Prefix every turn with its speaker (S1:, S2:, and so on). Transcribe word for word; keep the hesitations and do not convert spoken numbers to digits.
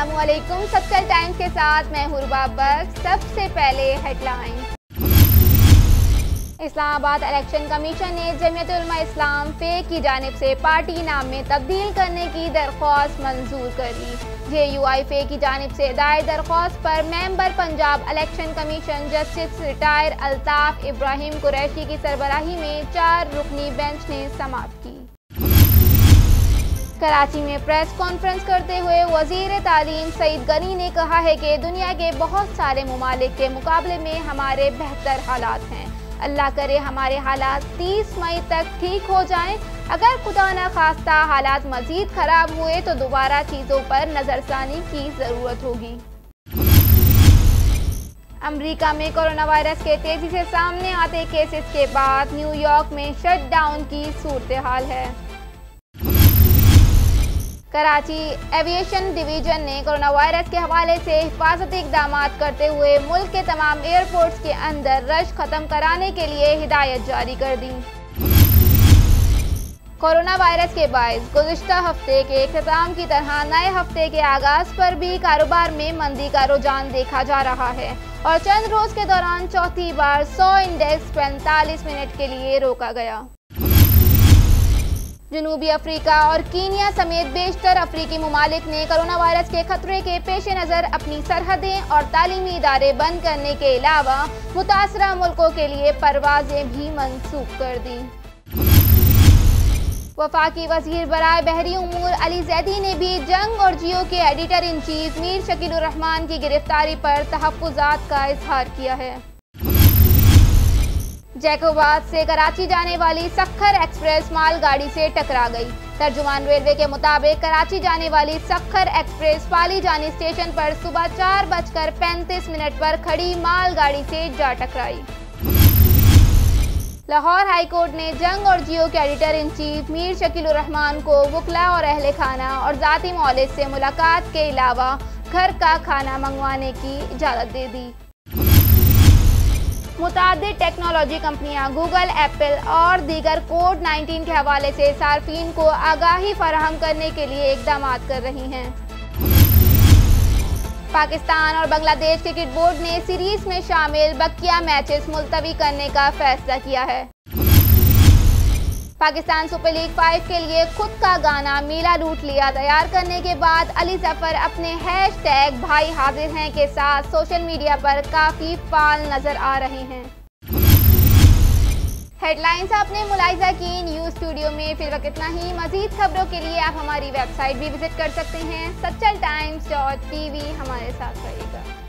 S1: अस्सलामुअलैकुम। सचल टाइम्स के साथ मैं हुरबा बख्श। सबसे पहले हेडलाइन। इस्लामाबाद इलेक्शन कमीशन ने जमीयत उलमा इस्लाम फे की जानिब से पार्टी नाम में तब्दील करने की दरख्वास्त मंजूर कर ली। जे यू आई फे की जानिब से दायर दरख्वास्त पर member Punjab election commission justice retire Altaf Ibrahim Qureshi की सरबराही में चार रुकनी बेंच ने समाअत की। कराची में प्रेस कॉन्फ्रेंस करते हुए वजीर तालीम सईद गनी ने कहा है कि दुनिया के बहुत सारे ममालिक के मुकाबले में हमारे बेहतर हालात हैं। अल्लाह करे हमारे हालात तीस मई तक ठीक हो जाएं। अगर खुदा न खास्ता हालात मजीद खराब हुए तो दोबारा चीज़ों पर नजरसानी की ज़रूरत होगी। अमेरिका में कोरोना वायरस के तेजी से सामने आते केसेस के बाद न्यूयॉर्क में शटडाउन की सूरत हाल है। कराची एविएशन डिवीजन ने कोरोना वायरस के हवाले से हिफाजती इकदाम करते हुए मुल्क के तमाम एयरपोर्ट्स के अंदर रश खत्म कराने के लिए हिदायत जारी कर दी। कोरोना वायरस के बायस गुज़िश्ता हफ्ते के इख्तिताम की तरह नए हफ्ते के आगाज पर भी कारोबार में मंदी का रुझान देखा जा रहा है और चंद रोज के दौरान चौथी बार सौ इंडेक्स पैंतालीस मिनट के लिए रोका गया। जनूबी अफ्रीका और कीनिया समेत बेशतर अफ्रीकी ममालिक ने कोरोना वायरस के खतरे के पेश नज़र अपनी सरहदें और तालीमी इदारे बंद करने के अलावा मुतासरा मुल्कों के लिए परवाजें भी मनसूख कर दी। वफाकी वजीर बराए बहरी उमूर अली जैदी ने भी जंग और जियो के editor in chief Mir Shakil ur Rahman की गिरफ्तारी पर तहफ़्फ़ुज़ात का इजहार किया है। जैकोबाद से कराची जाने वाली सखर एक्सप्रेस मालगाड़ी से टकरा गई। तर्जुमान रेलवे के मुताबिक कराची जाने वाली सखर एक्सप्रेस पालीजानी स्टेशन पर सुबह चार बजकर पैंतीस मिनट पर खड़ी मालगाड़ी से जा टकराई। लाहौर हाईकोर्ट ने जंग और जियो के editor in chief Mir Shakil ur Rahman को वकला और अहले खाना और जाती मौलिद से मुलाकात के अलावा घर का खाना मंगवाने की इजाज़त दे दी। मुतादिद टेक्नोलॉजी कंपनियां गूगल, एप्पल और दीगर कोविड नाइन्टीन के हवाले से सार्फिन को आगाही फराहम करने के लिए इकदाम कर रही हैं। पाकिस्तान और बांग्लादेश क्रिकेट बोर्ड ने सीरीज में शामिल बकिया मैचेस मुलतवी करने का फैसला किया है। पाकिस्तान सुपर लीग फाइव के लिए खुद का गाना मीला लूट लिया तैयार करने के बाद अली जफर अपने हैश टैग भाई हाजिर हैं के साथ सोशल मीडिया पर काफी फाल नजर आ रहे हैं। हेडलाइंस आपने मुलाहिजा की। न्यूज स्टूडियो में फिर वक्त इतना ही। मजीद खबरों के लिए आप हमारी वेबसाइट भी विजिट कर सकते हैं सचल टाइम्स डॉट टी वी। हमारे साथ रहिएगा।